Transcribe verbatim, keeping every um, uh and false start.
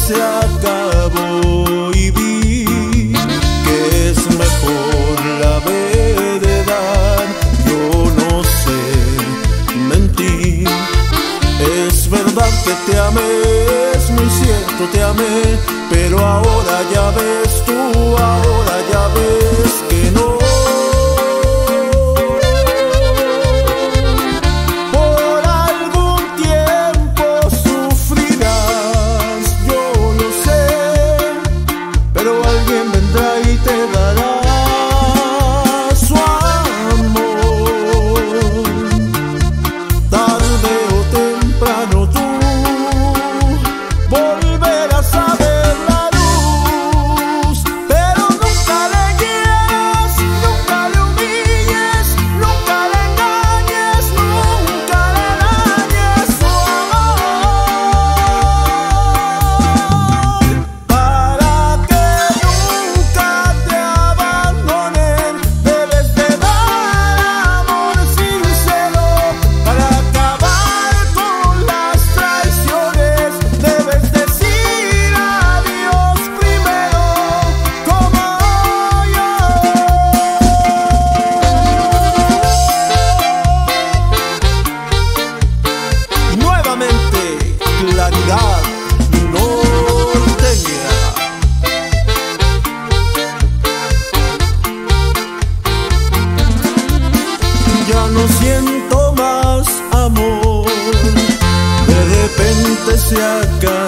se acabó y vi que es mejor la verdad. Yo no sé mentir, es verdad que te amé, es muy cierto, te amé, pero ahora ya ves tú, ahora ya ves que no. Claridad norteña. Ya no siento más amor, de repente se acaba.